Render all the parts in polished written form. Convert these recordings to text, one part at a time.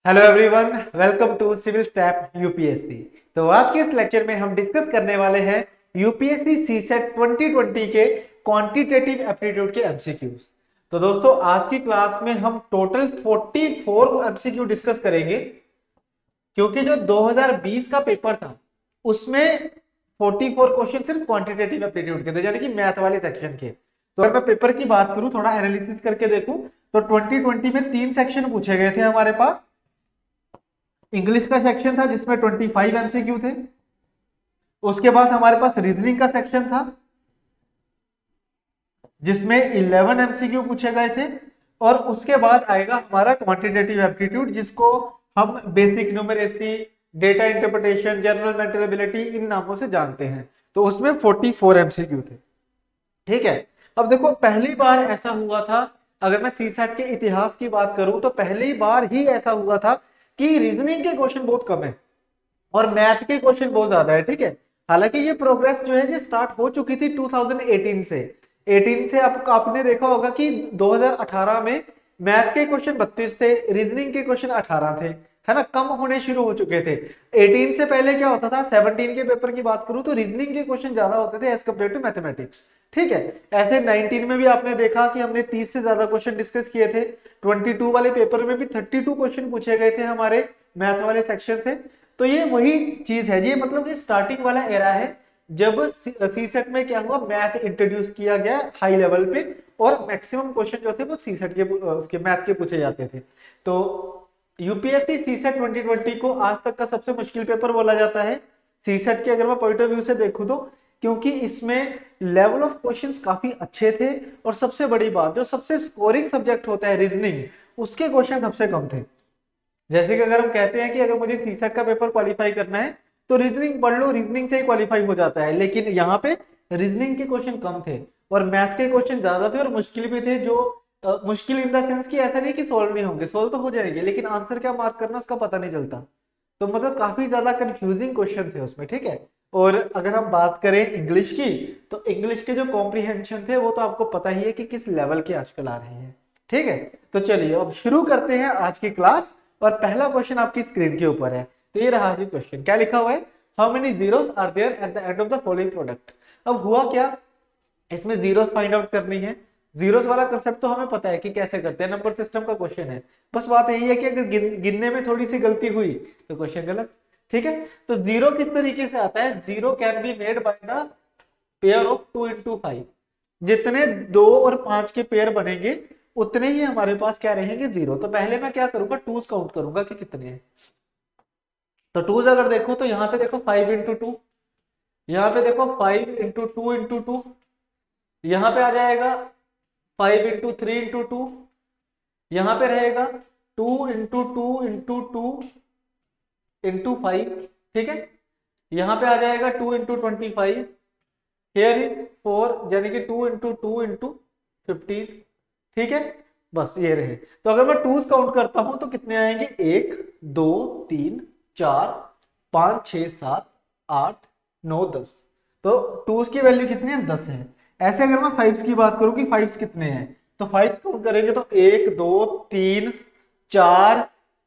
Hello everyone, welcome to civil step UPSC. तो आज के इस लेक्चर में हम डिस्कस करने वाले हैं यूपीएससी सीसेट 2020 के क्वांटिटेटिव एप्टीट्यूड के एमसीक्यूज। तो दोस्तों, आज की क्लास में हम टोटल 44 एमसीक्यू डिस्कस करेंगे, क्योंकि जो 2020 का पेपर था उसमें 44 क्वेश्चन सिर्फ क्वांटिटेटिव एप्टीट्यूड के थे, यानी कि मैथ वाले सेक्शन के। तो अगर मैं पेपर की बात करूं, थोड़ा एनालिसिस करके देखूं, तो 2020 में 3 सेक्शन पूछे गए थे हमारे पास। इंग्लिश का सेक्शन था जिसमें 25 एमसीक्यू थे। उसके बाद हमारे पास रीजनिंग का सेक्शन था जिसमें 11 एमसीक्यू पूछे गए थे। और उसके बाद आएगा हमारा क्वांटिटेटिव एप्टीट्यूड, जिसको हम basic numeracy, data interpretation, general mental ability इन नामों से जानते हैं। तो उसमें 44 एमसीक्यू थे। ठीक है। अब देखो, पहली बार ऐसा हुआ था, अगर मैं सीसैट के इतिहास की बात करूं तो पहली बार ही ऐसा हुआ था कि रीजनिंग के क्वेश्चन बहुत कम है और मैथ के क्वेश्चन बहुत ज्यादा है। ठीक है। हालांकि ये प्रोग्रेस जो है ये स्टार्ट हो चुकी थी 2018 से। 18 से आपने देखा होगा कि 2018 में मैथ के क्वेश्चन 32 थे, रीजनिंग के क्वेश्चन 18 थे, है ना, कम होने शुरू हो चुके थे। 18 से पहले क्या होता था, 17 के पेपर की बात करूं तो रीजनिंग के क्वेश्चन ज्यादा होते थे एज कम्पेयर टू मैथमेटिक्स। ठीक है। ऐसे 19 में भी आपने देखा कि हमने 30 से ज्यादा क्वेश्चन डिस्कस किए थे। 22 वाले पेपर में भी 32 क्वेश्चन पूछे गए थे हमारे मैथ वाले सेक्शन से। तो ये वही चीज है, ये मतलब ये स्टार्टिंग वाला एरा है जब सीसेट में क्या हुआ, मैथ इंट्रोड्यूस किया गया हाई लेवल पे, और मैक्सिमम क्वेश्चन जो थे वो सीसेट के उसके मैथ के पूछे जाते थे। तो यूपीएससी सीसेट 2020 को आज तक का सबसे मुश्किल पेपर बोला जाता है सीसेट के, अगर मैं पॉइंट ऑफ व्यू से देखूं तो, क्योंकि इसमें लेवल ऑफ क्वेश्चंस काफी अच्छे थे। और सबसे बड़ी बात, जो सबसे स्कोरिंग सब्जेक्ट होता है रीजनिंग, उसके क्वेश्चन सबसे कम थे। जैसे कि अगर हम कहते हैं कि अगर मुझे सीसेट का पेपर क्वालिफाई करना है तो रीजनिंग पढ़ लो, रीजनिंग से ही क्वालिफाई हो जाता है। लेकिन यहाँ पे रीजनिंग के क्वेश्चन कम थे और मैथ के क्वेश्चन ज्यादा थे और मुश्किल भी थे। जो मुश्किल इन द सेंस कि ऐसा नहीं कि सोल्व नहीं होंगे, सोल्व तो हो जाएंगे, लेकिन आंसर क्या मार्क करना उसका पता नहीं चलता। तो मतलब काफी ज्यादा कंफ्यूजिंग क्वेश्चन थे उसमें। ठीक है। और अगर हम बात करें इंग्लिश की, तो इंग्लिश के जो कॉम्प्रिहेंशन थे वो तो आपको पता ही है कि किस लेवल के आजकल आ रहे हैं। ठीक है। तो चलिए अब शुरू करते हैं आज की क्लास। और पहला क्वेश्चन आपकी स्क्रीन के ऊपर है। तो ये रहा जी क्वेश्चन, क्या लिखा हुआ है, how many zeros are there at the end of the following product. अब हुआ क्या, इसमें जीरोस फाइंड आउट करनी है। जीरोस वाला कंसेप्ट तो हमें पता है कि कैसे करते हैं, नंबर सिस्टम का क्वेश्चन है। बस बात यही है कि अगर गिनने में थोड़ी सी गलती हुई तो क्वेश्चन गलत। ठीक है। तो जीरो किस तरीके से आता है, zero can be made by the pair of 2 into 5। जितने 2 और 5 के पेयर बनेंगे उतने ही हमारे पास क्या रहेंगे, जीरो। तो पहले मैं क्या करूंगा, टूज काउंट करूंगा कि कितने हैं। तो टूज अगर देखो तो यहाँ पे देखो 5 into 2, यहाँ पे देखो 5 into 2 into 2, यहाँ पे आ जाएगा 5 into 3 into 2, यहाँ पे रहेगा 2 into 2 into 2 into 5। ठीक है। यहाँ पे आ जाएगा 2 into 25, हियर इज 4, यानी कि 2 into 2 into 15। ठीक है। बस ये रहे। तो अगर मैं टूज काउंट करता हूं तो कितने आएंगे, 1 2 3 4 5 6 7 8 9 10। तो टूज की वैल्यू कितनी है, 10 है। ऐसे अगर मैं फाइव्स की बात करूं कि फाइव्स कितने हैं, तो फाइव्स काउंट करेंगे तो 1 2 3 4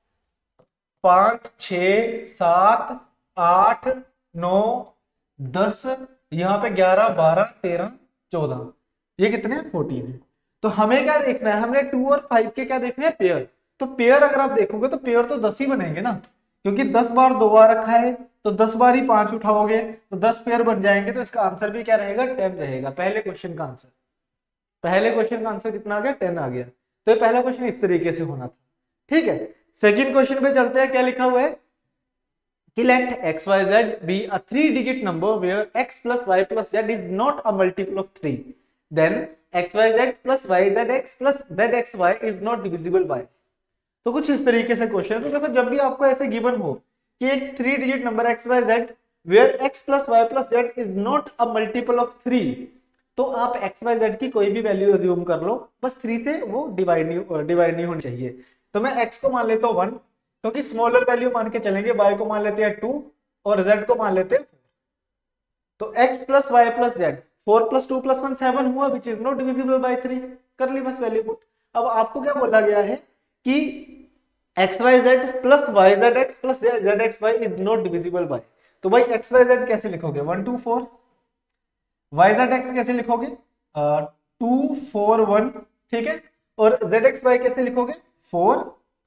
5 6 7 8 9 10, यहाँ पे 11 12 13 14, ये कितने हैं, 14 है। तो हमें क्या देखना है, हमने 2 और 5 के क्या देखने हैं, पेयर। तो पेयर अगर आप देखोगे तो पेयर तो 10 ही बनेंगे ना, क्योंकि 10 बार 2 बार रखा है, तो 10 बार ही 5 उठाओगे तो 10 पेयर बन जाएंगे। तो इसका आंसर भी क्या रहेगा, 10 रहेगा। पहले क्वेश्चन का आंसर, पहले क्वेश्चन का आंसर कितना आ गया, 10 आ गया। तो ये पहला क्वेश्चन इस तरीके से होना था। ठीक है। सेकंड क्वेश्चन पे चलते हैं, क्या लिखा हुआ है कि let xyz be a 3-digit number where x plus y plus z is not a multiple of 3, then xyz plus yzx plus zxy is not divisible by। तो कुछ इस तरीके से क्वेश्चन है। तो देखो, जब भी आपको ऐसे गिवन हो कि एक 3-digit number xyz where x plus y plus z is not a multiple of 3, तो आप xyz की कोई भी वैल्यू अज्यूम कर लो, बस 3 से वो डिवाइड नहीं होनी चाहिए। तो मैं x को मान लेता हूँ 1, क्योंकि स्मॉलर वैल्यू मान के चलेंगे, y को मान लेते हैं 2 और z को मान लेते हैं। तो x plus Y plus Z, 4 plus 2 plus 1 7 हुआ, which is not divisible by 3। कर ली बस वैल्यू पुट। अब आपको क्या बोला गया है कि X Y Z plus Y Z X plus Z X Y is not divisible by, तो भाई एक्स वाई जेड कैसे लिखोगे 1 2 4, वाई जेड एक्स कैसे लिखोगे 2 4 1, ठीक है, और जेड एक्स वाई कैसे लिखोगे 4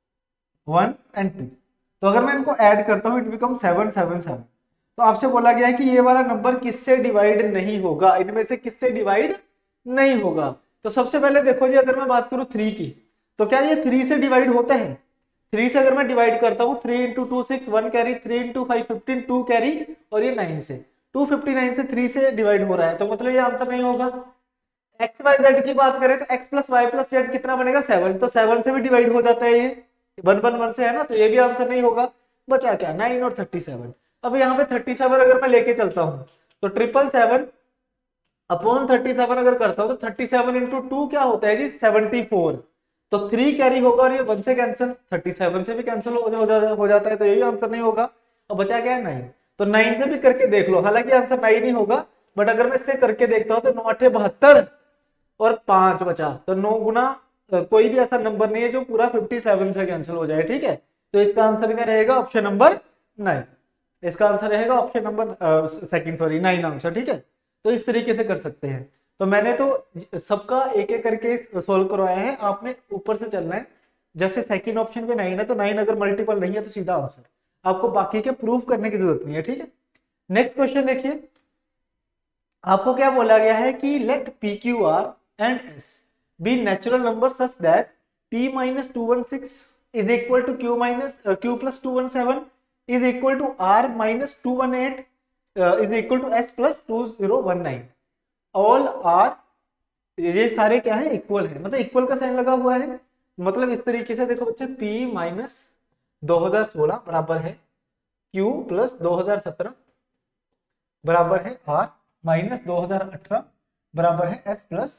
1 एंड 2। तो अगर मैं इनको ऐड करता हूं इट बिकम 7 7 7। तो आपसे बोला गया है कि ये वाला नंबर किससे डिवाइड नहीं होगा, इनमें से किससे डिवाइड नहीं होगा। तो सबसे पहले देखो जी, अगर मैं बात करूं 3 की, तो क्या ये 3 से डिवाइड होता है? 3 से अगर मैं डिवाइड करता हूं 3 इंटू 2 6 1 कैरी, 3 इंटू 5 15 2 कैरी, और ये 9 से 259 से 3 से डिवाइड हो रहा है, तो मतलब ये आंसर नहीं होगा। एक्स वाई जेड की बात करें तो X plus Y plus Z कितना बनेगा 7, तो 7 से भी डिवाइड हो जाता है, ये 1 1 1 से है ना, तो ये भी आंसर नहीं होगा। बचा क्या 9 और 37। अब यहाँ पे 37 अगर मैं लेके चलता हूँ तो 777 अपॉन 37 अगर करता हूँ तो 37 इंटू 2 क्या होता है जी 74, तो 3 कैरी होगा और ये 1 से कैंसिल, 37 से भी कैंसिल हो जाता है, तो ये भी आंसर नहीं होगा। अब बचा क्या है 9, तो 9 से भी करके देख लो, हालांकि आंसर 9 नहीं होगा, बट अगर मैं इससे करके देखता हूँ तो 9 8 72 और 5 बचा, तो 9 गुना कोई भी ऐसा नंबर नहीं है जो पूरा 57 से कैंसिल हो जाए, ठीक है। तो इसका आंसर क्या रहेगा ऑप्शन नंबर 9, इसका आंसर रहेगा option number second, sorry 9 answer, ठीक है। तो इस तरीके से कर सकते हैं। तो मैंने तो सबका एक एक करके सोल्व करवाया है, आपने ऊपर से चलना है। जैसे सेकंड ऑप्शन पे 9 है तो 9 अगर मल्टीपल नहीं है तो सीधा आंसर, आपको बाकी के प्रूफ करने की जरूरत नहीं है, ठीक है। नेक्स्ट क्वेश्चन देखिए, आपको क्या बोला गया है कि let P Q R and S be natural number such that p minus 216 is equal to q plus 217 is equal to r minus 218 is equal to s plus 2019। All are, ये सारे क्या है इक्वल है, मतलब equal का sign लगा हुआ है। मतलब इस तरीके से देखो बच्चे, p माइनस 2016 बराबर है q प्लस 2017 बराबर है r माइनस 2018 बराबर है s प्लस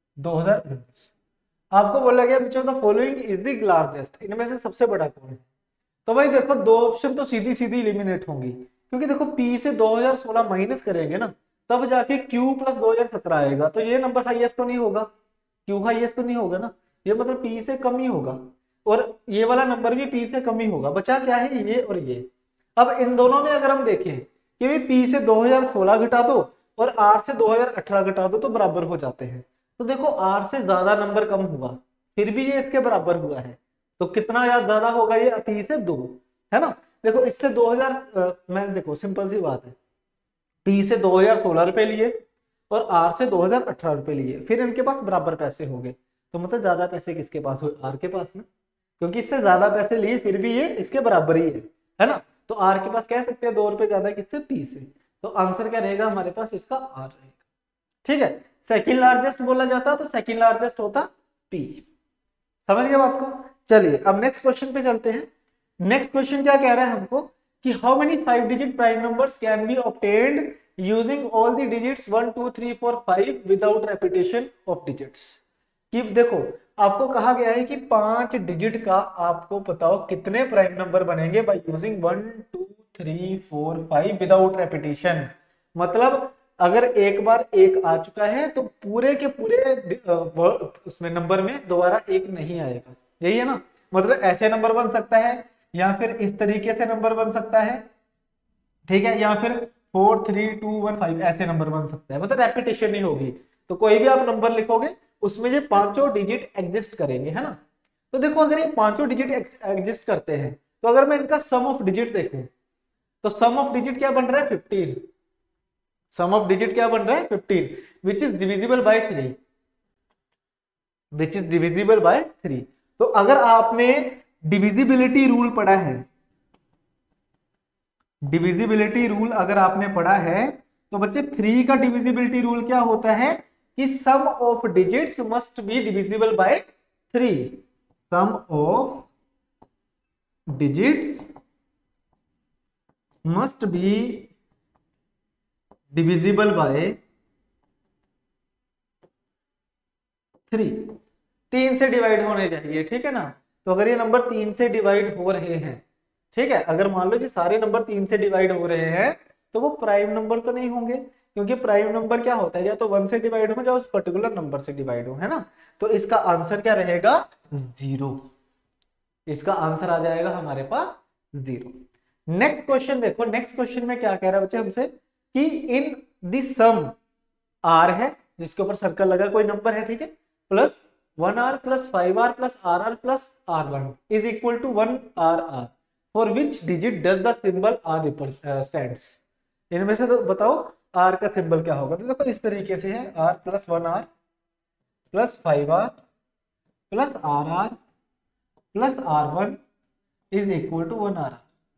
2019। आपको बोला गया which of the following is the largest, इनमें से सबसे बड़ा कौन है? तो भाई देखो दो ऑप्शन तो सीधी सीधी एलिमिनेट होंगी, क्योंकि देखो p से 2016 माइनस करेंगे ना तब जाके q प्लस 2017 आएगा, तो ये नंबर हाईएस्ट तो नहीं होगा, q हाईएस्ट तो नहीं होगा ना, ये मतलब p से कम ही होगा, और ये वाला नंबर भी p से कम ही होगा। बचा क्या है ये और ये। अब इन दोनों में अगर हम देखें कि भी p से 2016 घटा दो और r से 2018 घटा दो तो बराबर हो जाते हैं, तो देखो r से ज्यादा नंबर कम हुआ फिर भी ये इसके बराबर हुआ है, तो कितना ज्यादा होगा ये p से 2, है ना। देखो इससे 2000 मैं देखो सिंपल सी बात है, p से 2016 रुपए लिए और r से 2018 रुपए लिए, फिर इनके पास बराबर पैसे हो गए, तो मतलब ज्यादा पैसे किसके पास हुए r के पास ना, क्योंकि इससे ज्यादा पैसे लिए फिर भी ये इसके बराबर ही है ना। तो r के पास कह सकते हैं 2 रुपए ज्यादा किससे p से, तो आंसर क्या रहेगा हमारे पास इसका r रहेगा, ठीक है। सेकंड लार्जेस्ट बोला जाता तो सेकंड लार्जेस्ट होता p, समझ गए बात को। चलिए अब नेक्स्ट क्वेश्चन पे चलते हैं। नेक्स्ट क्वेश्चन क्या कह रहा है हमको कि how many 5 digit prime numbers can be obtained using all the digits 1 2 3 4 5 without repetition of digits. कि देखो आपको कहा गया है कि 5 डिजिट का आपको बताओ कितने प्राइम नंबर बनेंगे बाय यूजिंग 1 2 3 4 5 विदाउट रेपिटेशन। मतलब अगर एक बार एक आ चुका है तो पूरे के पूरे उसमें नंबर में दोबारा एक नहीं आएगा, यही है ना। मतलब ऐसे नंबर बन सकता है या फिर इस तरीके से नंबर बन सकता है, ठीक है, या फिर 4 3 2 1 5 ऐसे नंबर बन सकता है, मतलब रेपिटेशन नहीं होगी। तो कोई भी आप नंबर लिखोगे उसमें ये पांचों डिजिट एग्जिस्ट करेंगे, है ना। तो देखो अगर ये पांचों डिजिट एग्जिस्ट करते हैं तो अगर मैं इनका सम ऑफ डिजिट देखूं तो सम ऑफ डिजिट क्या बन रहा है 15, सम ऑफ डिजिट क्या बन रहा है 15 which is divisible by 3, which is divisible by 3। तो अगर आपने डिविजिबिलिटी रूल पढ़ा है, डिविजिबिलिटी रूल अगर आपने पढ़ा है तो बच्चे 3 का डिविजिबिलिटी रूल क्या होता है कि sum of digits must be divisible by 3, sum of digits must be divisible by 3, 3 से डिवाइड होने चाहिए, ठीक है ना। तो अगर ये नंबर 3 से डिवाइड हो रहे हैं, ठीक है, अगर मान लो जी सारे नंबर 3 से डिवाइड हो रहे हैं तो वो प्राइम नंबर तो नहीं होंगे, क्योंकि प्राइम नंबर क्या होता है या तो 1 से डिवाइड हो या उस पर्टिकुलर नंबर से डिवाइड हो, है ना। तो इसका आंसर क्या रहेगा 0, इसका आंसर आ जाएगा हमारे पास 0। नेक्स्ट क्वेश्चन देखो, नेक्स्ट क्वेश्चन में क्या कह रहा है बच्चे हमसे कि इन द सम आर है जिसके ऊपर सर्कल लगा कोई नंबर है, ठीक है, plus 1r plus 5r plus rr plus r1 is equal to 1rr for which digit does the symbol r stands. इनमें से तो बताओ r का सिंबल क्या होगा। तो देखो इस तरीके से है r plus 1r plus 5r plus rr plus r1 is equal to 1rr।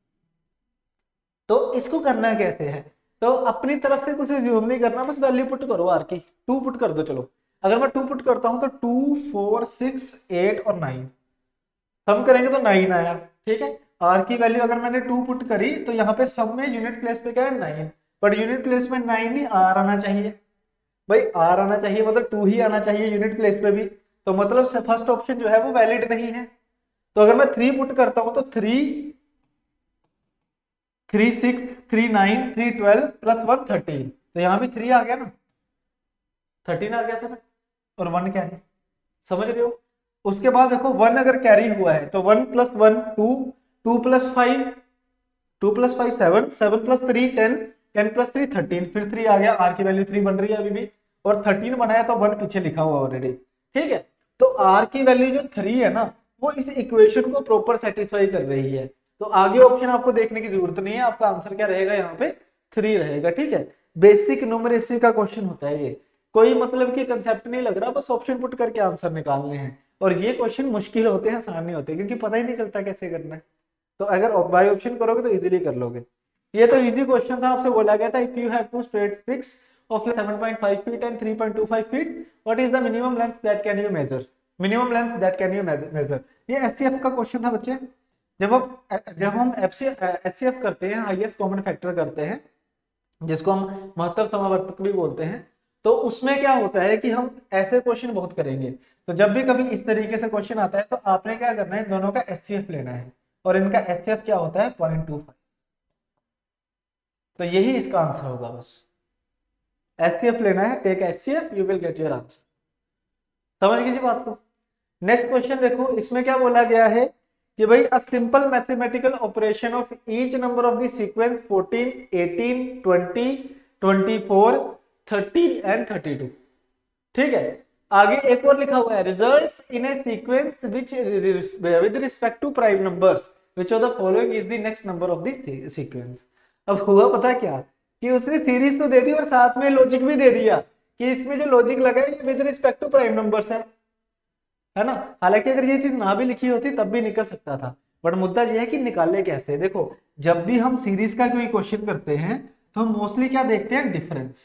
तो इसको करना कैसे है, तो अपनी तरफ से कुछ ज्यूम नहीं करना, बस वैल्यू पुट करो आर की, 2 पुट कर दो। चलो अगर मैं 2 पुट करता हूं तो 2 4 6 8 और 9 सम करेंगे तो 9 आया, ठीक है। आर की वैल्यू अगर मैंने 2 पुट करी तो यहाँ पे सम में यूनिट प्लेस पे क्या है 9, बट यूनिट प्लेस में 9 नहीं आर आना चाहिए भाई, आर आना चाहिए मतलब 2 ही आना चाहिए यूनिट प्लेस पे भी, तो मतलब फर्स्ट ऑप्शन जो है वो वैलिड नहीं है। तो अगर मैं 3 पुट करता हूं तो 3 6 3 9 3 12 प्लस 1 13, तो यहाँ भी 3 आ गया ना, 13 आ गया था ना, और 1 कैरी, समझ रहे हो। उसके बाद देखो 1 अगर कैरी हुआ है तो 1 plus 1 2, 2 plus 5 2 plus 5 7, 7 plus 3 10, 10 plus 3 13, फिर 3 आ गया, आर की वैल्यू 3 बन रही है अभी भी, और 13 बनाया तो 1 पीछे लिखा हुआ ऑलरेडी, ठीक है। तो आर की वैल्यू जो 3 है ना वो इस इक्वेशन को प्रॉपर सेटिस्फाई कर रही है, तो आगे ऑप्शन आपको देखने की जरूरत नहीं है, आपका आंसर क्या रहेगा यहाँ पे 3 रहेगा, ठीक है। बेसिक न्यूमरेसी का क्वेश्चन होता है ये, कोई मतलब कि कंसेप्ट नहीं लग रहा, बस ऑप्शन पुट करके आंसर निकालने हैं, और ये क्वेश्चन मुश्किल होते हैं आसान नहीं होते क्योंकि पता ही नहीं चलता कैसे करना है, तो अगर बाय ऑप्शन करोगे तो इजीली कर लोगे। ये तो इजी क्वेश्चन था, आपसे बोला गया था if you have to straight sticks of 7.5 feet and 3.25 feet what is the minimum length that can you measure, minimum length that can you measure। ये एचसीएफ का क्वेश्चन था बच्चे, जब हम एचसीएफ करते हैं, हाईएस्ट कॉमन फैक्टर करते हैं, जिसको हम महत्तम समावर्तक भी बोलते हैं, तो उसमें क्या होता है कि हम ऐसे क्वेश्चन बहुत करेंगे, तो जब भी कभी इस तरीके से क्वेश्चन आता है तो आपने क्या करना है, दोनों का एचसीएफ लेना है, और इनका एचसीएफ क्या होता है 0.25, तो यही इसका आंसर होगा, बस एचसीएफ लेना है, take HCF you will get your answer, समझ लीजिए बात को। नेक्स्ट क्वेश्चन देखो, इसमें क्या बोला गया है कि भाई a simple mathematical operation of each number of the sequence 14 18 20 24 30 and 32, ठीक है। आगे एक और लिखा हुआ है results in a sequence which with respect to prime numbers which of the following is the next number of the sequence. अब हुआ पता क्या कि उसने सीरीज तो दे दी और साथ में लॉजिक भी दे दिया कि इसमें जो लॉजिक लगा है ये with respect to prime numbers है ना। हालांकि अगर ये चीज ना भी लिखी होती तब भी निकल सकता था, बट मुद्दा ये है कि निकाले कैसे। देखो जब भी हम सीरीज का कोई क्वेश्चन करते हैं तो हम मोस्टली क्या देखते हैं, डिफरेंस,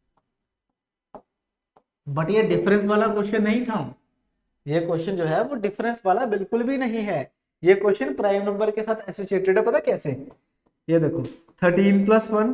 बट ये डिफरेंस वाला क्वेश्चन नहीं था, ये क्वेश्चन जो है वो डिफरेंस वाला बिल्कुल भी नहीं है, ये क्वेश्चन प्राइम नंबर के साथ एसोसिएटेड है। पता कैसे, ये देखो 13 plus 1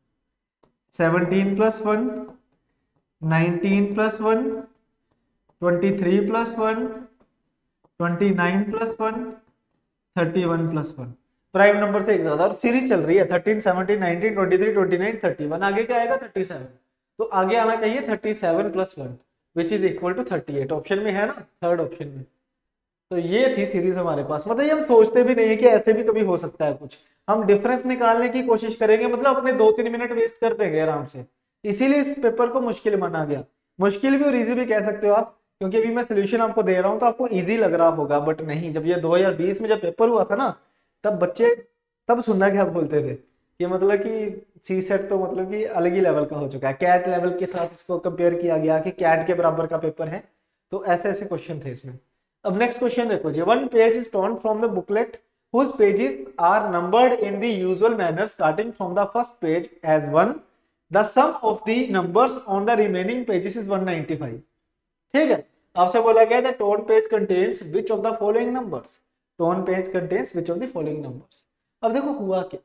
17 plus 1 19 plus 1 23 plus 1 29 plus 1 31 plus 1, prime number से एक ज्यादा, और सीरीज चल रही है 13 17 19 23 29 31, आगे क्या आएगा 37, तो आगे आना चाहिए 37 plus 1 which is equal to 38, option में है ना, थर्ड ऑप्शन में। तो ये थी सीरीज हमारे पास, मतलब ये हम सोचते भी नहीं है कि ऐसे भी कभी हो सकता है कुछ, हम डिफरेंस निकालने की कोशिश करेंगे, मतलब अपने 2-3 मिनट वेस्ट कर देंगे आराम से, इसीलिए इस पेपर को मुश्किल माना गया। मुश्किल भी और इजी भी कह सकते हो आप, क्योंकि अभी मैं सोल्यूशन आपको दे रहा हूं तो आपको इजी लग रहा होगा, बट नहीं, जब ये 2020 में जब पेपर हुआ था ना तब बच्चे तब सुनना क्या बोलते थे कि मतलब कि सी सेट तो मतलब कि अलग ही लेवल का हो चुका है, कैट लेवल के साथ इसको कंपेयर किया गया कि कैट के बराबर का पेपर है, तो ऐसे ऐसे क्वेश्चन थे इसमें। अब नेक्स्ट क्वेश्चन देखो जी, one page is torn from the booklet whose pages are numbered in the usual manner starting from the first page as 1, the sum of the numbers on the remaining pages is 195, ठीक है। आपसे बोला गया था torn page contains which of the following numbers, torn page contains which of the following numbers। अब देखो हुआ क्या,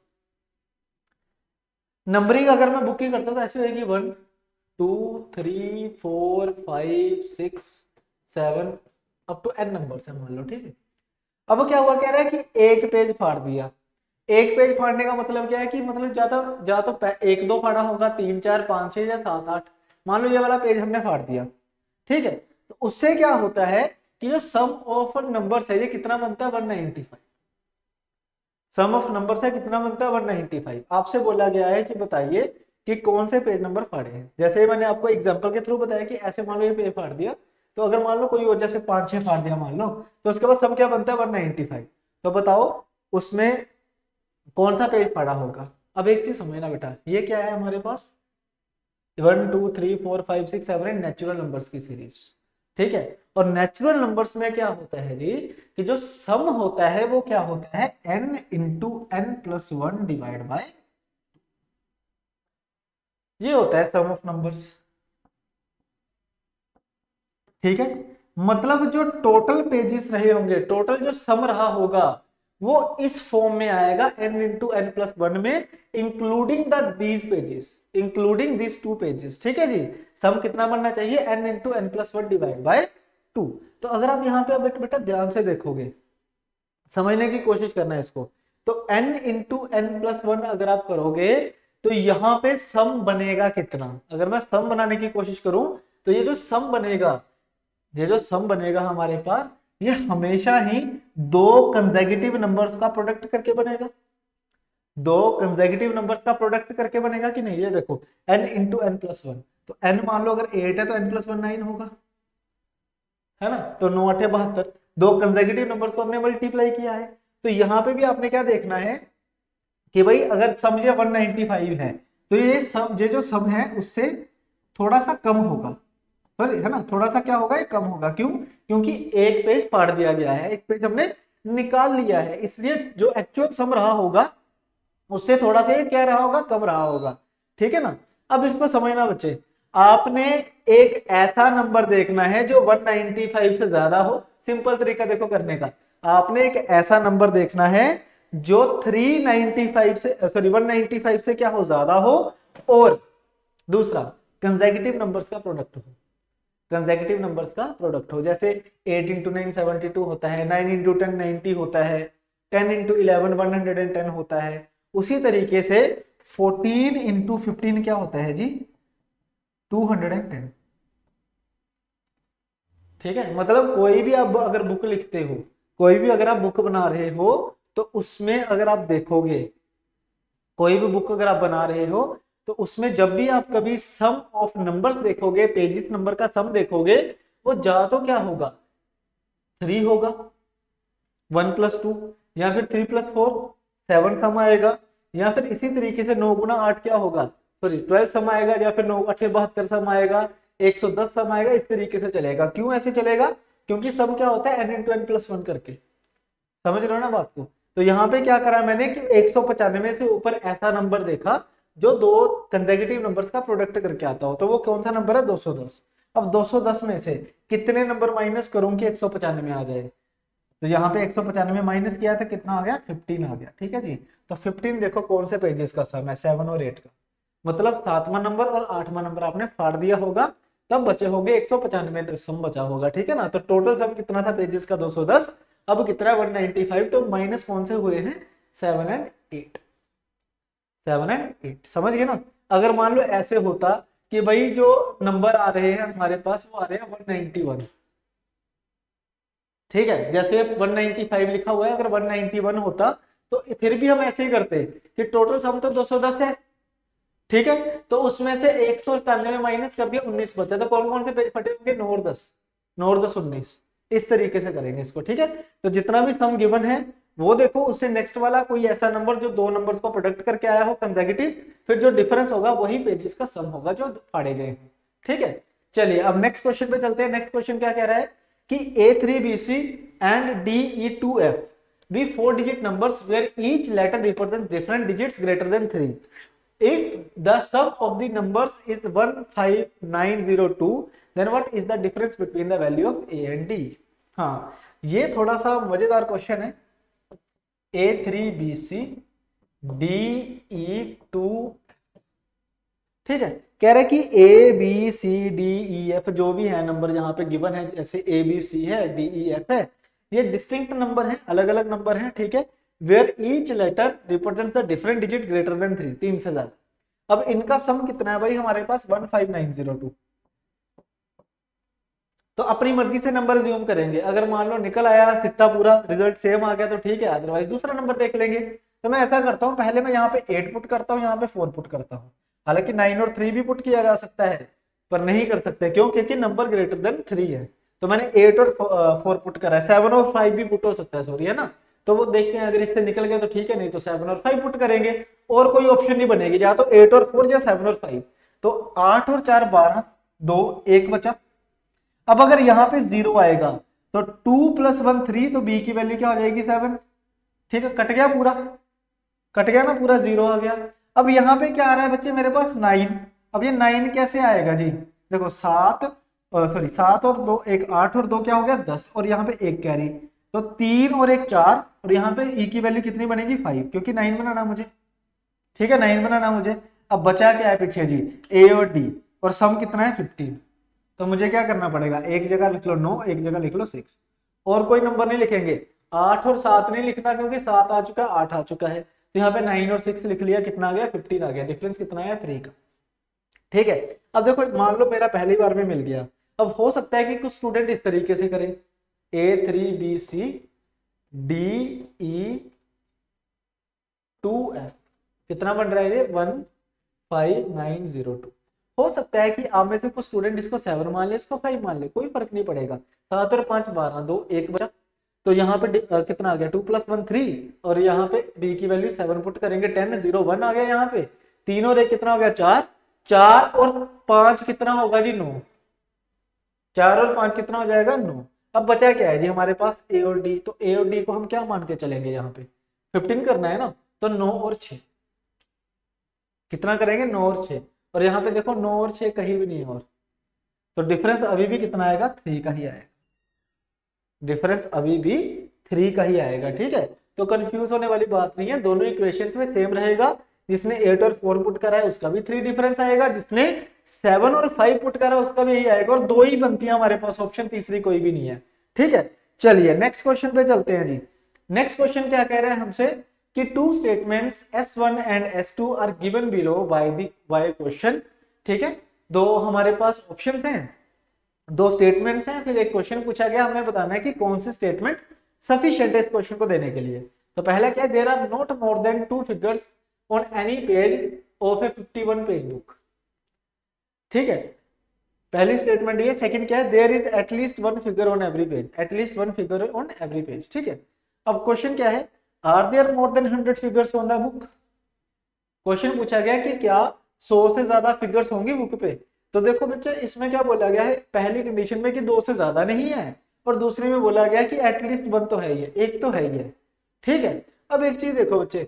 नंबरिंग अगर मैं बुक ही करता तो ऐसे होगी 1 2 3 4 5 6 7 अप टू n नंबर्स है मान लो, ठीक है। अब क्या हुआ, कह रहा है कि एक पेज फाड़ दिया, एक पेज फाड़ने का मतलब क्या है कि मतलब जा तो 1 2 फाड़ा होगा, 3 4 5 6 या 7 8, मान लो ये वाला पेज हमने फाड़ दिया, ठीक है। तो उससे क्या होता है कि जो सम ऑफ नंबर्स है ये कितना बनता है 195। सम ऑफ नंबर्स है कितना बनता है 195। आपसे बोला गया है कि बताइए कि कौन से पेज नंबर फाड़े हैं। जैसे मैंने आपको एग्जांपल के थ्रू बताया कि ऐसे मान लो ये पेज फाड़ दिया, तो अगर मान लो कोई वजह से 5-6 फाड़ दिया मान लो, तो उसके बाद सम क्या बनता है 195। तो बताओ उसमें कौन सा पेज फाड़ा होगा। अब एक चीज समझना बेटा, ये क्या है हमारे पास 1 2 3 4 5 6 7 नेचुरल नंबर्स की सीरीज, ठीक है। और नेचुरल नंबर्स में क्या होता है जी कि जो सम होता है वो क्या होता है n into N plus 1 divide by, ये होता है सम ऑफ नंबर्स, ठीक है। मतलब जो टोटल पेजेस रहे होंगे, टोटल जो सम रहा होगा वो इस फॉर्म में आएगा n इंटू एन प्लस 1 में, including these pages, including these 2 pages, ठीक है जी। सम कितना बनना चाहिए n into N plus 1 divide by 2। तो अगर आप यहाँ पे अब बेटा ध्यान से देखोगे, समझने की कोशिश करना है इसको, तो n इंटू एन प्लस 1 अगर आप करोगे तो यहाँ पे सम बनेगा कितना। अगर मैं सम बनाने की कोशिश करूं तो ये जो सम बनेगा, ये जो सम बनेगा हमारे पास, ये हमेशा ही दो कंसेक्यूटिव नंबर्स का प्रोडक्ट करके बनेगा। दो कंसेक्यूटिव नंबर्स का प्रोडक्ट करके बनेगा कि नहीं। ये देखो n इंटू एन प्लस 1, तो n मान लो अगर 8 है तो n प्लस 1 9 होगा, है ना। तो 9 8 72, दो कंसेक्यूटिव नंबर को हमने मल्टीप्लाई किया है। तो यहाँ पे भी आपने क्या देखना है कि भाई अगर सम ये 195 है तो ये जो सम है उससे थोड़ा सा कम होगा, सॉरी है ना, थोड़ा सा क्या होगा ये कम होगा। क्यों? क्योंकि एक पेज फाड़ दिया गया है, एक पेज हमने निकाल लिया है, इसलिए जो एक्चुअल सम रहा होगा उससे थोड़ा सा ये क्या रहा होगा कम रहा होगा, ठीक है ना। अब इसको समझना बच्चे, आपने एक ऐसा नंबर देखना है जो 195 से ज्यादा हो। सिंपल तरीका देखो करने का, आपने एक ऐसा नंबर देखना है जो 395 से सॉरी 195 से क्या हो ज्यादा हो, और दूसरा कंसेक्यूटिव नंबर्स का प्रोडक्ट हो, कंसेक्यूटिव नंबर्स का प्रोडक्ट हो। जैसे 8 इंटू 9 72 होता है, 9 इंटू 10 90 होता है, 10 इंटू 11 110 होता है। उसी तरीके से 14 इंटू 15 क्या होता है जी 210, ठीक है। मतलब कोई भी आप अगर बुक लिखते हो, कोई भी अगर आप बुक बना रहे हो, तो उसमें अगर आप देखोगे, कोई भी बुक अगर आप बना रहे हो तो उसमें जब भी आप कभी सम ऑफ नंबर्स देखोगे, पेजेस नंबर का सम देखोगे, वो जा तो क्या होगा 3 होगा, 1 प्लस 2, या फिर 3 प्लस 4 7 सम आएगा, या फिर इसी तरीके से 9 गुना 8 क्या होगा सॉरी 12 सम आएगा, या फिर 9 8 72 सम आएगा, 110 सम आएगा। इस तरीके से चलेगा। क्यों ऐसे चलेगा? क्योंकि सम क्या होता है n इंटू एन प्लस 1 करके, समझ रहे हो ना बात को। तो यहाँ पे क्या करा मैंने कि 195 से ऊपर ऐसा नंबर देखा जो दो कंसेक्यूटिव नंबर्स का प्रोडक्ट करके आता हो, तो वो कौन सा नंबर है 210। अब 210 में से कितने नंबर माइनस करूं कि 195 आ जाए, तो यहाँ पे 195 माइनस किया था कितना आ गया 15 आ गया, ठीक है जी। तो 15 देखो कौन से पेजेस का सम है 7 और 8 का, मतलब 7वां नंबर और 8वां नंबर आपने फाड़ दिया होगा, तब बचे होंगे 195 सम बचा होगा, ठीक है ना। तो टोटल सम कितना था पेजेस का 210, अब कितना 195, तो माइनस कौन से हुए हैं 7 एंड 8, 7 एंड 8, समझ गए ना। अगर मान लो ऐसे होता कि भाई जो नंबर आ रहे हैं हमारे पास वो आ रहे हैं 191, ठीक है, जैसे 195 लिखा हुआ है, अगर 191 होता तो फिर भी हम ऐसे ही करते कि टोटल सम तो 210 है, ठीक है, तो उसमें से 191 माइनस कर दिया 19 बचा, तो कौन कौन से पेज फटे होंगे 9 और 10, 9 और 10 19, इस तरीके से करेंगे इसको, ठीक है। तो जितना भी सम गिवन है वो देखो, उससे नेक्स्ट वाला कोई ऐसा नंबर जो दो नंबर्स को प्रोडक्ट करके आया हो कंसेक्यूटिव, फिर जो डिफरेंस होगा वही पेजेस का सम होगा जो फाड़े गए हैं, ठीक है। चलिए अब नेक्स्ट क्वेश्चन पे चलते हैं। नेक्स्ट क्वेश्चन क्या कह रहा है कि A3BC and DE2F be 4 digit numbers where each letter represents different digits greater than 3. If the sum of the numbers is 15902, then what is the difference between the value of A and D? हाँ, ये थोड़ा सा मजेदार question है। A3BC DE2, ठीक है, कह रहे कि ABCDEF जो भी है नंबर यहाँ पे गिवन है, जैसे ABC है DEF है, ये डिस्टिंक्ट नंबर है, अलग अलग नंबर है, ठीक है। Where each letter represents the different digit greater than 3, 3 से ज्यादा। अब इनका सम कितना है भाई हमारे पास 15902, तो अपनी मर्जी से नंबर ज्यूम करेंगे। अगर मान लो निकल आया सिट्टा पूरा, रिजल्ट सेम आ गया तो ठीक है, अदरवाइज दूसरा नंबर देख लेंगे। तो मैं ऐसा करता हूँ, पहले मैं यहाँ पे 8 पुट करता हूँ, यहाँ पे 4 पुट करता हूँ। हालांकि 9 और 3 भी पुट किया जा सकता है, पर नहीं कर सकते, क्यों? क्योंकि नंबर ग्रेटर देन 3 है। तो मैंने 8 और 4 पुट करा है, 7 और 5 भी पुट हो सकता है, सॉरी, है ना। तो वो देखते हैं, अगर इससे निकल गया तो ठीक है, नहीं तो 7 और 5 पुट करेंगे। और कोई ऑप्शन नहीं बनेगी, या तो 8 और 4 या 7 और 5। तो 8 और 4 12, 2 1 बचा। अब अगर यहाँ पे 0 आएगा तो 2 + 1 3, तो बी की वैल्यू क्या हो जाएगी? 7। ठीक है, कट गया पूरा, कट गया ना पूरा, 0 आ गया। अब यहाँ पे क्या आ रहा है बच्चे मेरे पास? 9। अब ये 9 कैसे आएगा जी? देखो 7 और 2 1, 8 और 2 क्या हो गया? 10, और यहाँ पे 1 कैरी, तो 3 और 1 4, और यहाँ पे ई की वैल्यू कितनी बनेगी? 5, क्योंकि 9 बनाना मुझे। ठीक है, 9 बनाना मुझे। अब बचा क्या है पीछे जी? ए और डी, और सम कितना है? 15। तो मुझे क्या करना पड़ेगा? एक जगह लिख लो 9, एक जगह लिख लो 6, और कोई नंबर नहीं लिखेंगे। 8 और 7 नहीं लिखना, क्योंकि 7 आ चुका, 8 आ चुका है। तो यहाँ पे 9 और 6 लिख लिया, कितना आ गया? 15 आ गया। डिफरेंस कितना है? 3 का। ठीक है, अब देखो मान लो मेरा पहली बार में मिल गया। अब हो सकता है कि कुछ स्टूडेंट इस तरीके से करें, A3BC DE2F, कितना बन रहा है ये? 15902। हो सकता है कि आप में से कुछ स्टूडेंट इसको 7 मान ले, इसको 5 मान ले, कोई फर्क नहीं पड़ेगा। 7 और 5 12, 2 1 बचा। तो यहाँ पे कितना आ गया? 2 + 1 3, और यहाँ पे b की वैल्यू 7 पुट करेंगे, 10 0 1 आ गया यहाँ पे। 3 और 1 कितना हो गया? 4, 4 और 5 कितना होगा जी? 9। 4 और 5 कितना हो जाएगा? 9। अब बचा क्या है जी हमारे पास? a और d। तो a और d को हम क्या मान के चलेंगे? यहाँ पे 15 करना है ना, तो 9 और 6 कितना करेंगे? 9 और 6, और यहाँ पे देखो 9 और 6 कहीं भी नहीं है, और तो डिफरेंस अभी भी कितना आएगा? 3 का ही आएगा। डिफरेंस अभी भी 3 का ही आएगा। ठीक है, तो कंफ्यूज होने वाली बात नहीं है, दोनों इक्वेशंस में सेम रहेगा। जिसने 8 और 4 पुट करा है उसका भी 3 डिफरेंस आएगा, जिसने 7 और 5 पुट करा है उसका भी यही आएगा, और 2 ही बनती है हमारे पास ऑप्शन, तीसरी कोई भी नहीं है। ठीक है, चलिए नेक्स्ट क्वेश्चन पे चलते हैं जी। नेक्स्ट क्वेश्चन क्या कह रहे हैं हमसे कि two statements S1 and S2 are given below by question. ठीक है, दो हमारे पास ऑप्शंस हैं, दो स्टेटमेंट्स हैं, फिर एक क्वेश्चन पूछा गया, हमें बताना है कि कौन सी स्टेटमेंट सफिशिएंट है इस क्वेश्चन को देने के लिए। तो पहला क्या है? There are not more than 2 figures on any page of a 51 page book. ठीक है, पहली स्टेटमेंट ये। सेकंड क्या है? There is at least 1 figure on every page, at least 1 figure on every page. ठीक है, अब क्वेश्चन क्या है? Are there more than 100 figures on the book. Question पूछा गया कि क्या 100 से ज्यादा फिगर्स होंगी बुक पे। तो देखो बच्चे, इसमें क्या बोला गया है? पहली कंडीशन में कि 2 से ज्यादा नहीं है, और दूसरे में बोला गया कि एटलीस्ट 1 तो है ही है, एक तो है ही है। ठीक है, अब एक चीज देखो बच्चे,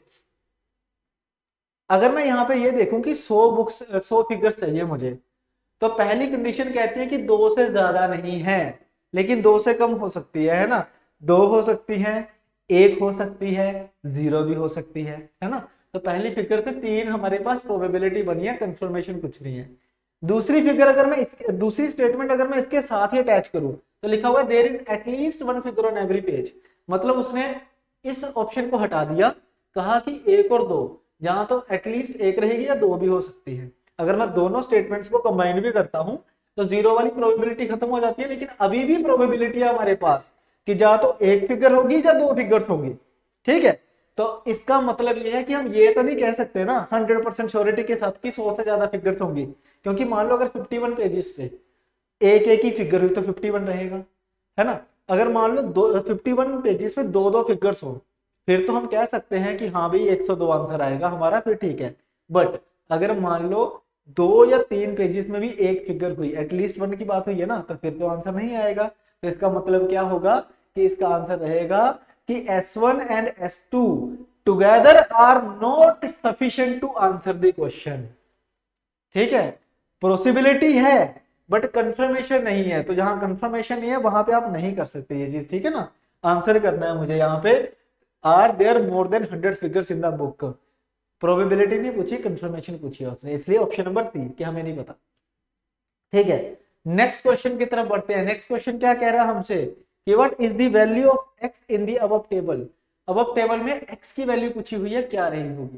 अगर मैं यहाँ पे ये देखूं कि 100 फिगर्स चाहिए मुझे, तो पहली कंडीशन कहती है कि 2 से ज्यादा नहीं है, लेकिन 2 से कम हो सकती है ना? 2 हो सकती है, 1 हो सकती है, 0 भी हो सकती है ना? तो पहली फिगर से 3 हमारे पास प्रोबेबिलिटी बनी है, कंफर्मेशन कुछ नहीं है। दूसरी फिगर अगर मैं दूसरी स्टेटमेंट अगर मैं इसके साथ ही अटैच करूं, तो लिखा हुआ है there is at least 1 figure on every page. मतलब उसने इस ऑप्शन को हटा दिया, कहा कि 1 और 2, जहां तो एटलीस्ट 1 रहेगी या 2 भी हो सकती है। अगर मैं दोनों स्टेटमेंट्स को कंबाइन भी करता हूं तो 0 वाली प्रोबेबिलिटी खत्म हो जाती है, लेकिन अभी भी प्रोबेबिलिटी है हमारे पास कि या तो 1 फिगर होगी या 2 फिगर्स होंगी। ठीक है, तो इसका मतलब ये है कि हम ये तो नहीं कह सकते ना 100% श्योरिटी के साथ कि 100 से ज्यादा फिगर्स होंगी, क्योंकि मान लो अगर 51 पेजेस पे एक ही फिगर हुई तो 51 रहेगा, है ना? अगर मान लो 51 पेजेस पे 2 फिगर्स हो, फिर तो हम कह सकते हैं कि हाँ भाई 102 आंसर आएगा हमारा, फिर ठीक है। बट अगर मान लो 2 या 3 पेजेस में भी एक फिगर हुई, एटलीस्ट 1 की बात हुई है ना, तो फिर तो आंसर नहीं आएगा। तो इसका मतलब क्या होगा कि इसका आंसर रहेगा कि S1 and S2 together are not sufficient to answer the question. ठीक है, पॉसिबिलिटी है बट कंफर्मेशन नहीं है, तो जहां कंफर्मेशन नहीं है वहां पे आप नहीं कर सकते ये चीज। ठीक है ना, आंसर करना है मुझे यहाँ पे are there more than 100 figures in the book. Probability नहीं पूछी, कंफर्मेशन पूछी उसने, इसलिए ऑप्शन नंबर सी कि हमें नहीं पता। ठीक है, नेक्स्ट क्वेश्चन की तरफ बढ़ते हैं। नेक्स्ट क्वेश्चन क्या कह रहा है हमसे कि what is the value of x in the above table. Above table में x की वैल्यू पूछी हुई है, क्या रही होगी।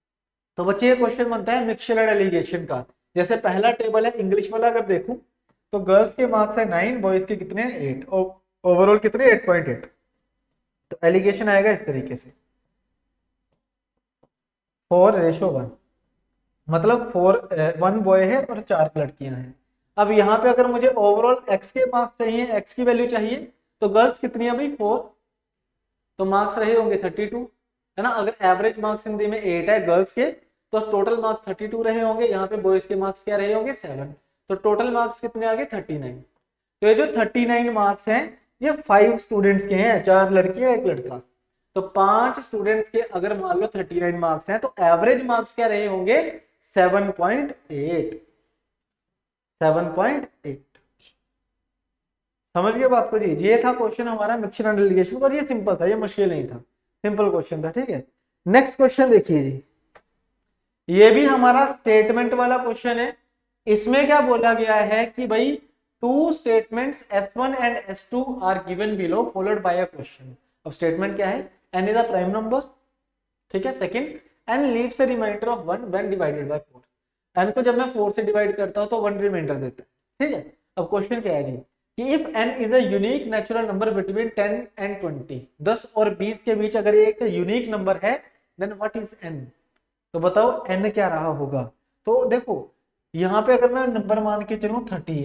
तो बच्चे ये क्वेश्चन बनता है मिक्सचर एंड एलिगेशन का। जैसे पहला टेबल है इंग्लिश वाला, अगर देखूं तो गर्ल्स के मार्क्स है 9, बॉयज के कितने 8, ओवरऑल कितने 8.8। तो एलिगेशन आएगा इस तरीके से 4:1, मतलब 1 बॉय है और 4 लड़कियां हैं। अब यहाँ पे अगर मुझे ओवरऑल एक्स के मार्क्स चाहिए, एक्स की वैल्यू चाहिए, तो गर्ल्स कितनी है भाई 4, तो मार्क्स रहे होंगे 32, है ना। अगर एवरेज मार्क्स हिंदी में 8 है गर्ल्स के, तो टोटल मार्क्स 32 रहे होंगे। यहाँ पे बॉयज के मार्क्स क्या रहे होंगे 7, तो टोटल मार्क्स कितने आ गए 39। तो ये जो 39 मार्क्स हैं ये 5 स्टूडेंट्स के हैं, 4 लड़कियां 1 लड़का। तो 5 स्टूडेंट्स के अगर मान लो 39 मार्क्स हैं, तो एवरेज मार्क्स क्या रहे होंगे 7.8। समझ गए बात को जी। ये था क्वेश्चन हमारा मिक्सचर एंड एलिगेशन, और ये सिंपल था, ये मुश्किल नहीं था, सिंपल क्वेश्चन था, ठीक है। नेक्स्ट क्वेश्चन देखिए जी, ये भी हमारा स्टेटमेंट वाला क्वेश्चन है। इसमें क्या बोला गया है कि भाई two statements S1 and S2 are given below followed by a question. अब स्टेटमेंट क्या है, n is a prime number, ठीक है। Second, n leaves a remainder of 1 when divided by 4। n को जब मैं 4 से डिवाइड करता हूं तो 1 रिमाइंडर देता है, ठीक है। अब क्वेश्चन क्या है जी कि if n is a unique natural number between 10 and 20, 10 और 20 के बीच अगर एक यूनिक नंबर है, देन व्हाट इज n। तो बताओ n क्या रहा होगा। तो देखो यहाँ पे अगर मैं नंबर मान के चलूं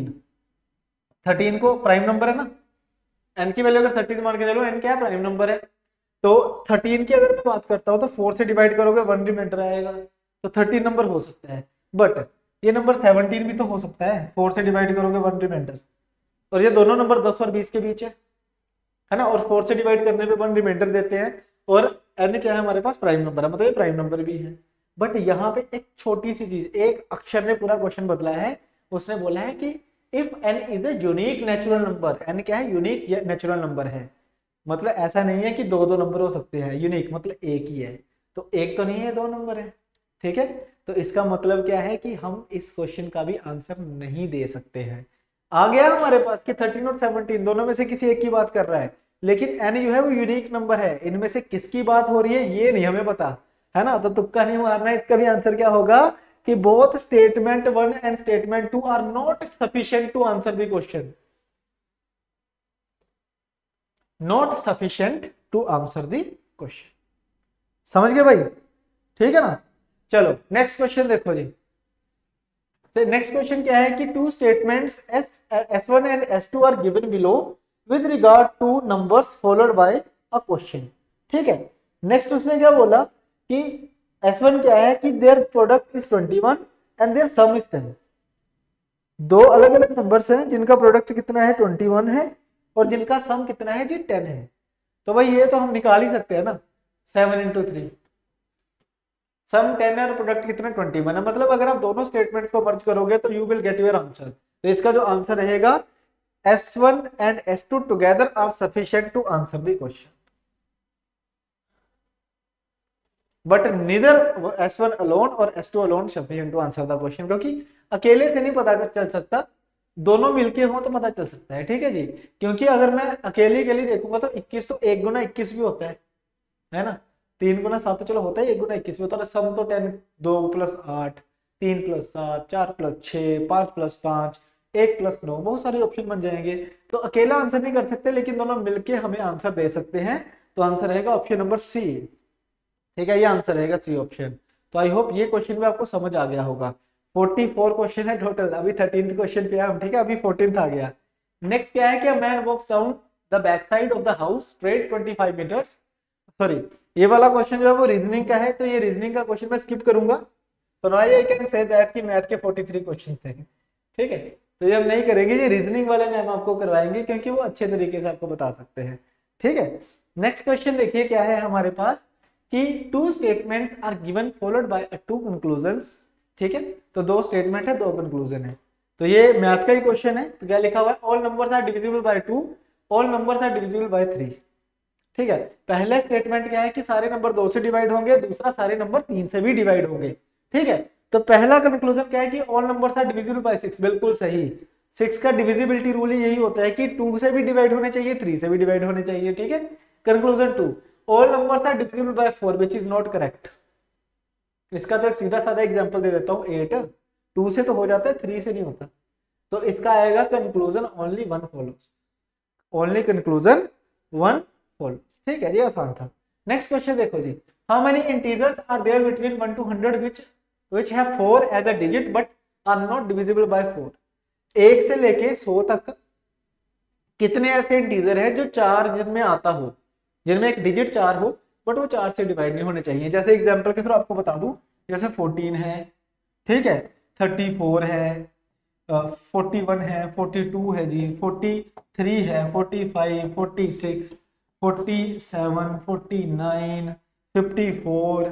13 को प्राइम नंबर है ना, n की वैल्यू अगर 13 मान के चलो, n क्या है प्राइम नंबर है। तो 13 की अगर मैं बात करता हूँ तो 4 से डिवाइड करोगे 1 रिमाइंडर आएगा, तो 13 नंबर हो सकता है। बट ये नंबर 17 भी तो हो सकता है, 4 से डिवाइड करोगे 1 रिमाइंडर, और ये दोनों नंबर 10 और 20 के बीच है ना, और 4 से डिवाइड करने पे 1 रिमाइंडर देते हैं, और n क्या है हमारे पास प्राइम नंबर है, मतलब ये प्राइम नंबर भी है। बट यहाँ पे एक छोटी सी चीज, एक अक्षर ने पूरा क्वेश्चन बदला है। उसने बोला है कि if n is the unique natural number, n क्या है यूनिक नेचुरल नंबर है, मतलब ऐसा नहीं है कि दो दो नंबर हो सकते हैं, यूनिक मतलब एक ही है, तो एक तो नहीं है, 2 नंबर है, ठीक है। तो इसका मतलब क्या है कि हम इस क्वेश्चन का भी आंसर नहीं दे सकते हैं। आ गया हमारे पास कि 13 और 17 दोनों में से किसी एक की बात कर रहा है, लेकिन n जो है वो यूनिक नंबर है, इनमें से किसकी बात हो रही है ये नहीं हमें पता, है ना। तो तुक्का नहीं मारना है, इसका भी आंसर क्या होगा कि both statement 1 and statement 2 are not sufficient to answer the question, not sufficient to answer the question. समझ गए भाई, ठीक है ना। चलो नेक्स्ट क्वेश्चन देखो जी। नेक्स्ट क्वेश्चन क्या है कि two statements S1 and S2 are given below with regard to numbers followed by a question, ठीक है। नेक्स्ट उसने क्या बोला कि S1 क्या है कि their product is 21 and their sum is 10। दो अलग अलग नंबर्स हैं जिनका प्रोडक्ट कितना है 21 है, और जिनका सम कितना है जी 10 है। तो भाई ये तो हम निकाल ही सकते हैं ना, 7 into 3, सम 10 है और प्रोडक्ट कितना 21 है, मतलब अगर आप दोनों स्टेटमेंट्स को मर्ज करोगे तो you will get your answer. तो इसका जो आंसर रहेगा S1 and S2 together are sufficient to answer the question, but neither S1 alone और S2 alone sufficient to answer the question, क्योंकि अकेले से नहीं पता चल सकता, दोनों मिलके हो तो पता चल सकता है, ठीक है जी। क्योंकि अगर मैं अकेले के लिए देखूंगा तो 21 तो 1 गुना 21 भी होता है ना। 3 गुना 7 तो चलो होता है, 1 गुना 21 भी होता है। सम तो 10, 2 + 8, 3 + 7, 4 + 6, 5 + 5, 1 + 9, बहुत सारे ऑप्शन बन जाएंगे। तो अकेला आंसर नहीं कर सकते, लेकिन दोनों मिलके हमें आंसर दे सकते हैं। तो आंसर रहेगा ऑप्शन नंबर सी, ठीक है, ये आंसर रहेगा सी ऑप्शन। तो आई होप ये क्वेश्चन भी आपको समझ आ गया होगा। 44 क्वेश्चन है टोटल, अभी 13th क्वेश्चन पे हम, ठीक है, अभी 14th आ गया। नेक्स्ट क्या है कि man walks down the back side of the house straight 25 meters. Sorry, ये वाला क्वेश्चन जो है वो रीजनिंग का है, तो ये रीजनिंग का क्वेश्चन मैं स्किप करूंगा। तो now I can say that कि मैथ के 43 क्वेश्चन थे, ठीक है। तो ये हम नहीं करेंगे, ये रीजनिंग वाले मैम आपको करवाएंगे, क्योंकि वो अच्छे तरीके से आपको बता सकते हैं, ठीक है। नेक्स्ट क्वेश्चन देखिए क्या है हमारे पास कि two statements are given followed by two conclusions, ठीक है। तो 2 स्टेटमेंट है, 2 कंक्लूजन है। तो ये मैथ का ही क्वेश्चन है। तो क्या लिखा हुआ है, all numbers are divisible by 2, all numbers are divisible by 3, ठीक है। पहले स्टेटमेंट क्या है कि सारे नंबर 2 से डिवाइड होंगे, दूसरा सारे नंबर 3 से भी डिवाइड होंगे, ठीक है। तो पहला कंक्लूजन क्या है कि all numbers are divisible by 6, बिल्कुल सही। 6 का डिविजिबिलिटी रूल यही होता है कि 2 से भी डिवाइड होने चाहिए, 3 से भी डिवाइड होने चाहिए, ठीक है। Conclusion 2, all numbers are divisible by 4, which is not correct. इसका तो एक सीधा साधा एग्जांपल दे देता हूं, 8 2 से तो हो जाता है, 3 से नहीं होता। तो इसका आएगा conclusion only one follows, only conclusion one follows. ठीक है, ये आसान था। नेक्स्ट क्वेश्चन देखो जी, how many integers are there between 1 to 100 which have 4 as a digit but are not divisible by 4। एक से लेके 100 तक कितने ऐसे इंटीजर है जो 4 जिनमें आता हो, जिनमें एक डिजिट 4 हो बट वो 4 से डिवाइड नहीं होने चाहिए। जैसे एग्जांपल के थ्रू आपको बता दूं, जैसे 14 है, ठीक है, 34 है, 41 है, 42 है जी, 43 है, 45, 46, 47, 49, 54,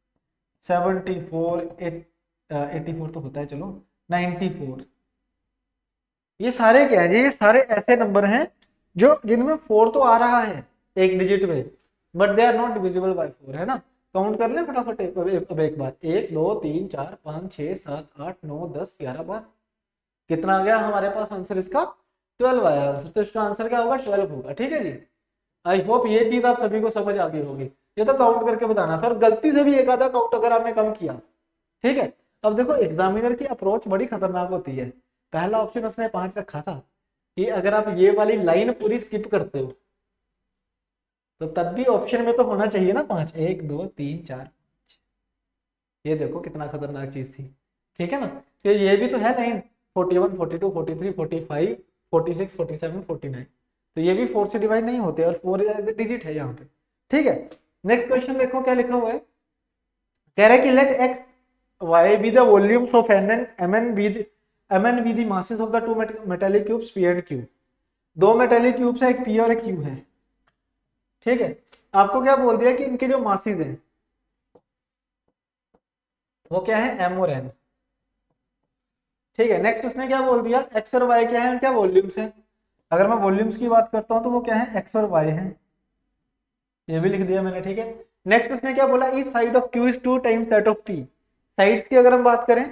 74, 84 तो होता है, चलो 94। ये सारे क्या है, ये सारे ऐसे नंबर हैं जो जिनमें 4 तो आ रहा है एक डिजिट में, but they are not divisible by 4, है ना। काउंट कर ले फटाफट अब एक बार, 1 2 3 4 5 6 7 8 9 10 11 12, कितना आ गया हमारे पास आंसर इसका? 12 आया आंसर। तो इसका आंसर क्या होगा? 12 होगा। ठीक है जी, आई होप ये चीज आप सभी को समझ आ गई होगी। ये तो काउंट करके बताना था, और गलती से भी एक आधा काउंट अगर आपने कम किया, ठीक है। अब देखो एग्जामिनर की अप्रोच बड़ी खतरनाक होती है। पहला ऑप्शन उसने 5 रखा था कि अगर आप ये वाली लाइन पूरी स्किप करते हो तो तब भी ऑप्शन में तो होना चाहिए ना 5, 1 2 3 4 5। ये देखो कितना खतरनाक चीज थी, ठीक है ना। तो ये भी तो है लाइन 41 42 43 45 46 47 49, तो ये भी 4 से डिवाइड नहीं होते, और 4 डिजिट है यहाँ पे। ठीक है, नेक्स्ट क्वेश्चन देखो क्या लिखा हुआ है। कह रहा है कि let X Y be the volumes of N and M N be the masses of the two metallic cubes P and Q. दो मेटालिक क्यूब्स है, एक पी और एक क्यू है। ठीक है, आपको क्या बोल दिया कि इनके जो मासेस हैं वो क्या है? एम और एन। ठीक है, नेक्स्ट उसने क्या बोल दिया, एक्स और वाई क्या है, क्या वॉल्यूम्स है। अगर मैं वॉल्यूम्स की बात करता हूं तो वो क्या है? एक्स और वाई है, ये भी लिख दिया मैंने। ठीक है, नेक्स्ट उसने क्या बोला, इस side of Q is 2 times that of T. Sides की अगर हम बात करें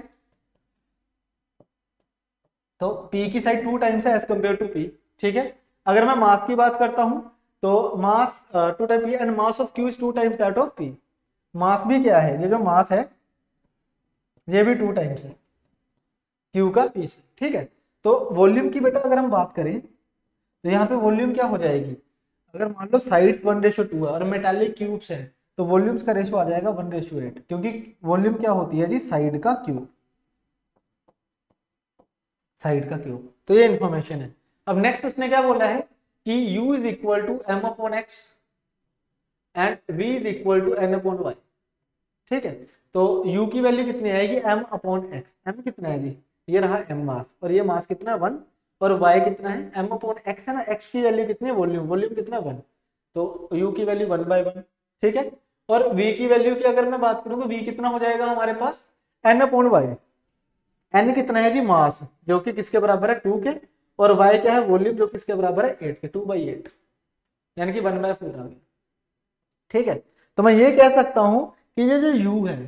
तो P की साइड 2 टाइम्स है एज कम्पेयर टू P। ठीक है, अगर मैं मास की बात करता हूं तो mass 2 times P and mass of Q is 2 times that of P। Mass भी क्या है, ये जो मास है ये भी 2 टाइम्स है Q का P से। ठीक है, तो वॉल्यूम की बेटा अगर हम बात करें तो यहाँ पे वॉल्यूम क्या हो जाएगी, अगर मान लो साइड्स 1:2 है और मेटालिक क्यूब्स है तो वॉल्यूम्स का रेशियो आ जाएगा 1:8, क्योंकि वॉल्यूम क्या होती है जी? साइड का क्यूब, साइड का क्यूब। तो ये इंफॉर्मेशन है। अब नेक्स्ट उसने क्या बोला है कि u is equal to m upon x and v is equal to n upon y। ठीक है, तो u की वैल्यू कितनी आएगी? m upon x। m कितना है जी? ये रहा m मास, और ये मास कितना है? 1, और y कितना है? m अपॉन x है ना, x की वैल्यू कितनी है? वॉल्यूम, वॉल्यूम कितना है? 1, तो u की वैल्यू 1/1। ठीक है, और v की वैल्यू की अगर मैं बात करूं तो v कितना हो जाएगा हमारे पास? n upon y। n कितना है जी? मास, जो कि किसके बराबर है? 2 के, और y क्या है? वॉल्यूम, जो किसके बराबर है? 8 के, 2/8, यानी कि 1/4 आ गया। ठीक है, तो मैं ये कह सकता हूं कि ये जो u है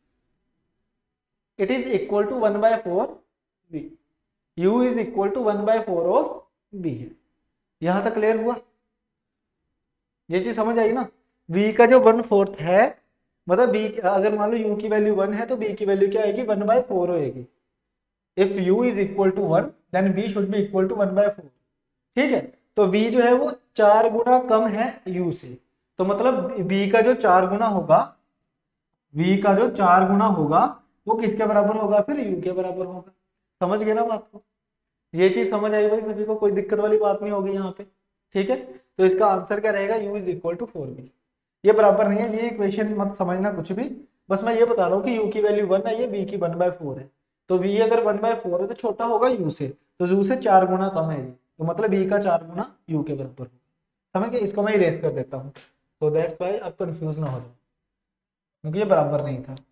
it is equal to 1/4 v। u is equal to 1/4 of v है। यहां तक क्लियर हुआ? ये चीज समझ आई ना? v का जो 1/4 है, मतलब v अगर मान लो u की वैल्यू 1 है तो v की वैल्यू क्या आएगी? 1/4 होएगी। If u is equal to 1 then v should be equal to 1/4। ठीक है, तो v जो है वो 4 गुना कम है u से, तो मतलब v का जो 4 गुना होगा, v का जो 4 गुना होगा वो किसके बराबर होगा? फिर u के बराबर होगा। समझ गए ना बात को? ये चीज समझ आई भाई सभी को? कोई दिक्कत वाली बात नहीं होगी यहाँ पे। ठीक है, तो इसका आंसर क्या रहेगा? u is equal to 4v। ये बराबर नहीं है, ये इक्वेशन मत समझना कुछ भी, बस मैं ये बता रहा हूँ कि u की वैल्यू 1 है, ये v की 1/4 है, तो v अगर 1/4 है तो छोटा होगा u से, तो u से 4 गुना कम है, तो मतलब v का 4 गुना u के बराबर होगा। समझ गए? इसको मैं इरेज कर देता हूँ, तो दैट्स व्हाई आप कंफ्यूज ना हो जाओ, क्योंकि ये बराबर नहीं था।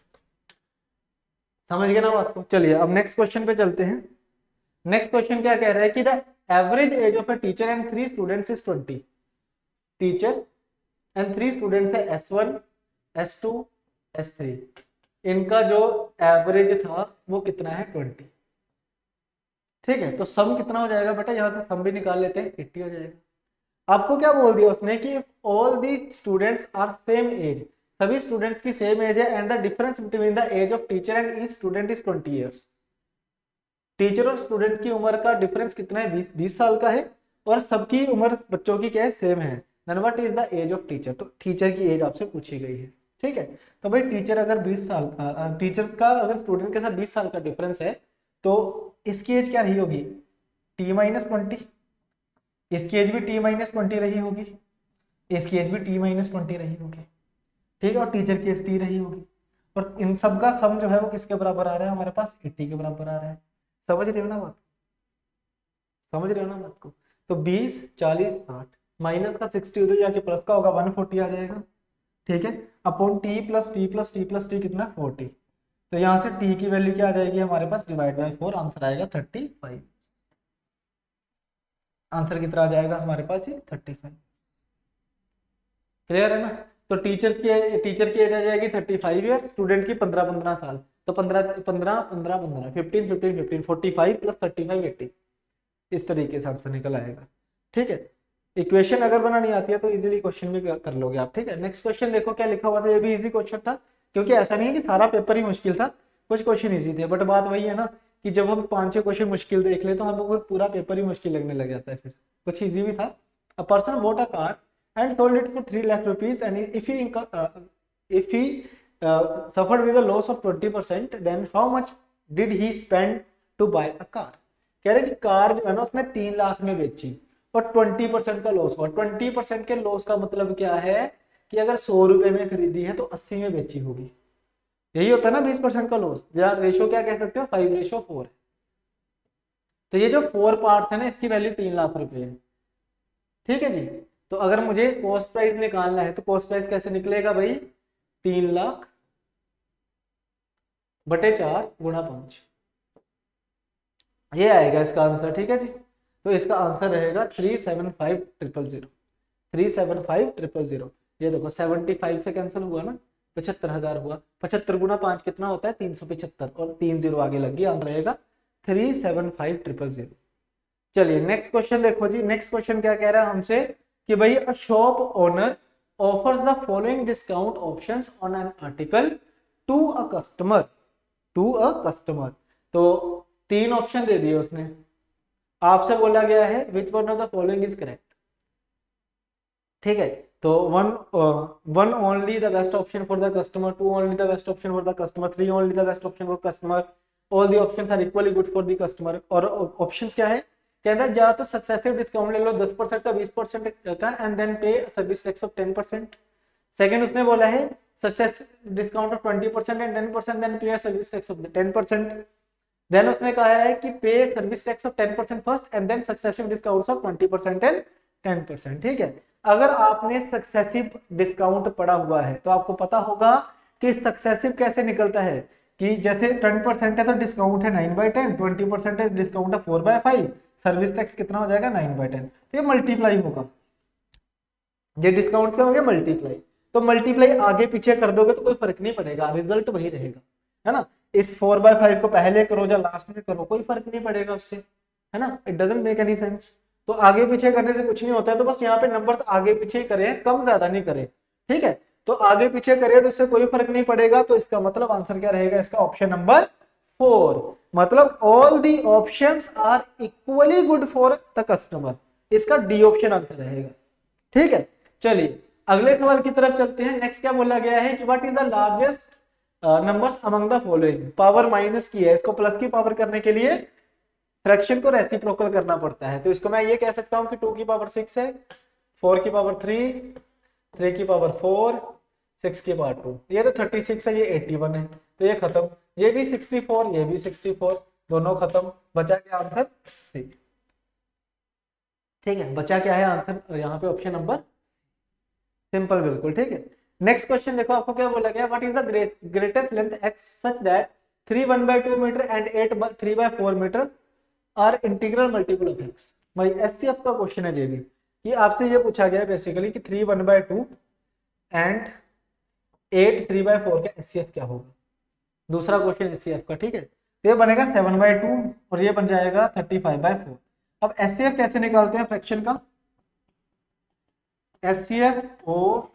समझ गए ना बात को? चलिए अब नेक्स्ट क्वेश्चन पे चलते हैं। नेक्स्ट क्वेश्चन क्या कह रहा है कि the average age of a teacher and 3 students is 20। Teacher and 3 students है S1 S2 S3, इनका जो एवरेज था वो कितना है? 20। ठीक है, तो सम कितना हो जाएगा बेटा? यहां से सम भी निकाल लेते हैं, 80 हो जाएगा। आपको क्या बोल दिया उसने कि all the students are same age, सभी स्टूडेंट्स की सेम एज है, and the difference between the age of teacher and each student is 20 years. Teacher और स्टूडेंट की उम्र का डिफरेंस कितना है, 20 साल का है, और सबकी उम्र बच्चों की क्या है, सेम है। Then what is the age of teacher, तो टीचर की एज आपसे पूछी गई है। ठीक है, तो भाई टीचर अगर 20 साल का, टीचर्स का अगर स्टूडेंट के साथ 20 साल का डिफरेंस है, तो इसकी एज क्या रही होगी, t-20, इसकी एज भी t-20 रही होगी, इसकी एज भी t-20 रही होगी। ठीक है, और टीचर की एज t रही होगी, और इन सब का सम जो है वो किसके बराबर आ रहा है, हमारे पास 80 के बराबर आ रहा है। समझ रहे हो ना बात, समझ रहे हो ना बात को। तो 20, 40, 60 माइनस का 60 उधर जाके प्लस का होगा, 140 आ जाएगा। ठीक है, upon T plus T plus T plus T कितना, 40। तो यहाँ से टी की वैल्यू क्या आ जाएगी हमारे पास, डिवाइड बाय 4, आंसर आएगा 35। आंसर कितना आ जाएगा हमारे पास, ये 35। क्लियर है ना। तो टीचर की एज आ जाएगी 35 ईयर, स्टूडेंट की 15 साल। तो 15 15 15 15 15 15 15 45 प्लस 35 80, इस तरीके से आंसर निकल आएगा। ठीक है, इक्वेशन अगर बनानी आती है तो इजीली क्वेश्चन भी कर लोगे आप। ठीक है, नेक्स्ट क्वेश्चन देखो क्या लिखा हुआ था, ये भी इजी क्वेश्चन था, क्योंकि ऐसा नहीं है कि सारा पेपर ही मुश्किल था, कुछ क्वेश्चन इजी थे, बट बात वही है ना कि जब हम 5-6 क्वेश्चन मुश्किल देख ले तो हमको पूरा पेपर ही मुश्किल लगने लग जाता है, फिर कुछ इजी भी था। A person bought a car and sold it for 3 lakh rupees, and if he suffered with a loss of 20%, then how much did he spend to buy a car? कह रहे कि कार जो है ना उसने 3 लाख में बेची और 20% का लॉस हुआ। 20% के लॉस का मतलब क्या है कि अगर 100 रुपए में खरीदी है तो 80 में बेची होगी, यही होता है ना 20% का लॉस, या रेशो क्या कह सकते हो, 5:4। तो ये जो 4 पार्ट है ना इसकी वैल्यू 3 लाख रुपए है। ठीक है जी, तो अगर मुझे कॉस्ट प्राइस निकालना है तो कॉस्ट प्राइस कैसे निकलेगा भाई, 3 लाख बटे 4 गुणा 5, ये आएगा इसका आंसर। ठीक है जी, तो इसका आंसर रहेगा 375,000, 375,000। ये देखो 75 से कैंसिल हुआ ना, 75,000 हुआ, 75 गुना 5 कितना होता है, 375, और 3 0 आगे लग गया, आंसर रहेगा 375,000। चलिए नेक्स्ट क्वेश्चन देखो जी, नेक्स्ट क्वेश्चन क्या कह रहा है हमसे कि भाई a shop owner offers the following discount options on an article to a customer. तो 3 ऑप्शन दे दिए उसने, आपसे बोला गया है which one of the following is correct. ठीक है, तो one only the best option for the customer, 2 only the best option for the customer, 3 only the best option for customer, all the options are equally good for the customer. और options क्या है, कहता है या तो successive discount ले लो 10% का, 20% का, and then pay service tax of 10%। Second उसने बोला है success discount of 20% and 10%, then pay service tax of 10%। Then उसने कहा है कि pay service tax of 10% first and then successive discount of 20% and 10%। ठीक है, अगर आपने सक्सेसिव डिस्काउंट पढ़ा हुआ है तो आपको पता होगा कि सक्सेसिव कैसे निकलता है, कि जैसे 10% है तो डिस्काउंट है 9/10, 20% है डिस्काउंट है 4/5, सर्विस टैक्स कितना हो जाएगा 9/10, तो ये मल्टीप्लाई होगा, ये डिस्काउंट्स का हो गया मल्टीप्लाई। तो मल्टीप्लाई आगे पीछे कर दोगे तो कोई फर्क नहीं पड़ेगा, रिजल्ट वही रहेगा, है ना। इस 4/5 को पहले करो या लास्ट में करो कोई फर्क नहीं पड़ेगा उससे, है ना, it doesn't make any sense. तो आगे पीछे करने से कुछ नहीं होता है, तो बस यहाँ पे नंबर आगे पीछे करें, कम ज्यादा नहीं करें। ठीक है, तो आगे पीछे करें तो इससे कोई फर्क नहीं पड़ेगा, तो इसका मतलब आंसर क्या रहेगा इसका, ऑप्शन नंबर 4, मतलब all the options are equally good for the customer, इसका डी ऑप्शन आंसर रहेगा। ठीक है, चलिए अगले सवाल की तरफ चलते हैं। नेक्स्ट क्या बोला गया है कि what is the largest numbers among the following. Power minus की है, इसको प्लस की पावर करने के लिए फ्रैक्शन को रेसिप्रोकल करना पड़ता है, तो इसको मैं ये कह सकता हूं कि 2 की पावर 6 है, 4 की पावर 3, 3 की पावर 4, 6 की पावर 2, ये तो 36 है, ये 81 है, तो ये खत्म, ये भी 64, ये भी 64, दोनों खत्म, बचा क्या आंसर सी। ठीक है, बचा क्या है आंसर यहाँ पे ऑप्शन नंबर, सिंपल बिल्कुल। ठीक है, नेक्स्ट क्वेश्चन देखो आपको क्या बोला गया, what is the greatest length x such that 3 1/2 metre and 8 3/4 metre are integral multiple of x। भाई एचसीएफ का क्वेश्चन है ये भी, कि आपसे ये पूछा गया है बेसिकली कि 3 1/2 एंड 8 3/4 का एचसीएफ क्या होगा, दूसरा क्वेश्चन एचसीएफ का। ठीक है, तो ये बनेगा 7/2 और ये बन जाएगा 35/4। अब एचसीएफ कैसे निकालते हैं फ्रैक्शन का, HCF of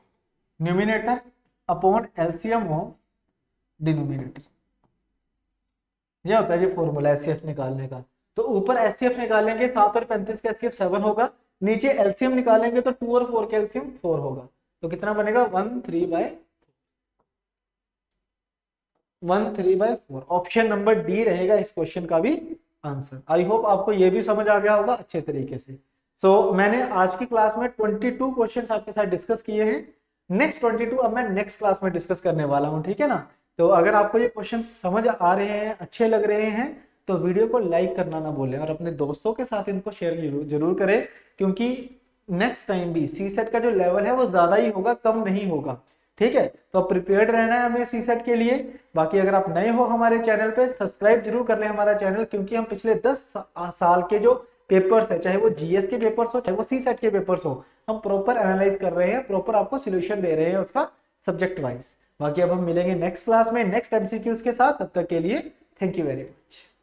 numerator upon LCM of denominator. ये होता है जी फॉर्मूला एचसीएफ निकालने का। तो ऊपर एचसीएफ निकालेंगे 7 और 35 का एचसीएफ 7 होगा, नीचे एलसीएम निकालेंगे तो 2 और 4 का एलसीएम 4 होगा। तो कितना बनेगा 13/4। ऑप्शन नंबर डी रहेगा इस क्वेश्चन का भी आंसर। आई होप आपको ये भी समझ आ गया होगा अच्छे तरीके से। मैंने आज की क्लास में 22 क्वेश्चंस आपके साथ डिस्कस किए हैं। नेक्स्ट 22 अब मैं नेक्स्ट क्लास में डिस्कस करने वाला हूं, ठीक है ना। तो अगर आपको ये क्वेश्चन समझ आ रहे हैं, अच्छे लग रहे हैं, तो वीडियो को लाइक करना ना भूलें और अपने दोस्तों के साथ इनको शेयर जरूर करें, क्योंकि नेक्स्ट टाइम भी सीसेट का जो लेवल है वो ज्यादा ही होगा, कम नहीं होगा, ठीक है। तो प्रिपेयर्ड रहना है हमें सीसेट के लिए। बाकी अगर आप नए हो हमारे चैनल पे, सब्सक्राइब जरूर कर लें हमारा चैनल, क्योंकि हम पिछले 10 साल के जो पेपर्स है, चाहे वो जीएस के पेपर्स हो चाहे वो सीसेट के पेपर्स हो, हम प्रॉपर एनालाइज कर रहे हैं, प्रॉपर आपको सोल्यूशन दे रहे हैं उसका सब्जेक्ट वाइज। बाकी अब हम मिलेंगे नेक्स्ट क्लास में नेक्स्ट एमसीक्यूज के साथ। तब तक के लिए थैंक यू वेरी मच।